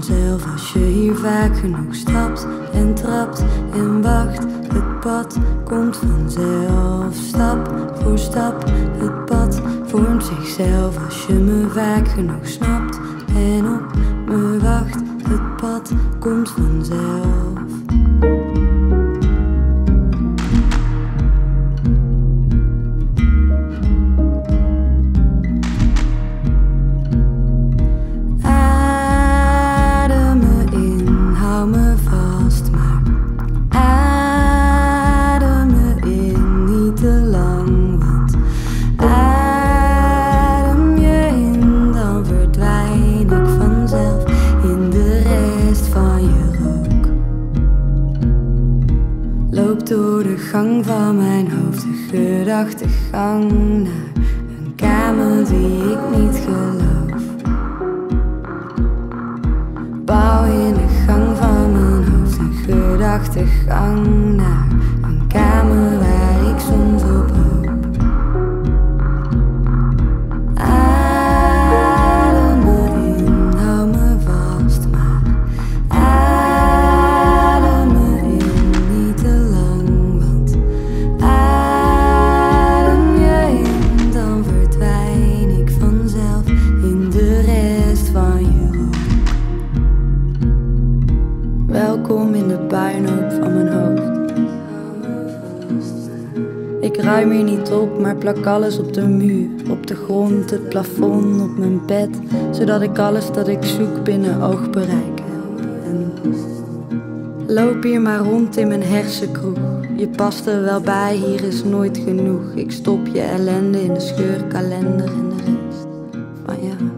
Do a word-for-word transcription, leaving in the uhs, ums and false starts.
vanzelf als je hier vaak genoeg stapt en trapt en wacht. Het pad komt vanzelf, stap voor stap. Het pad vormt zichzelf als je me vaak genoeg snapt en op me wacht. Het pad komt vanzelf. Door de gang van mijn hoofd, de gedachtegang naar een kamer die ik niet geloof. Bouw in de gang van mijn hoofd een gedachtegang naar een kamer waar ik soms op hoop. Adem me in, hou me vast, maar adem me in, niet te lang. Welkom in de puinhoop van mijn hoofd. Ik ruim hier niet op, maar plak alles op de muur, op de grond, het plafond, op mijn bed, zodat ik alles dat ik zoek binnen oogbereik heb. En loop hier maar rond in mijn hersenkroeg. Je past er wel bij, hier is nooit genoeg. Ik stop je ellende in de scheurkalender en de rest van je.